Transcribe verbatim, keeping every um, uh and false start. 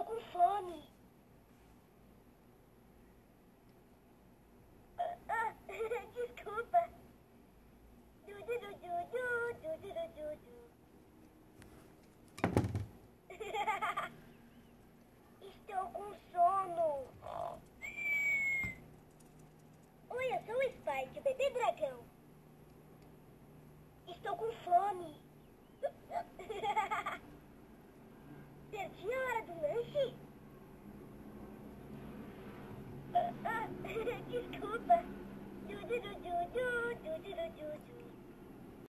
com fome. Ah, ah, desculpa. Du, du, du, du, du, du, du, du, du. Estou com sono. Oi, eu sou o Spike, o bebê dragão. Estou com fome. Perdi a hora do lanche? Ah, ah, desculpa. Du, du, du, du, du, du, du, du, du.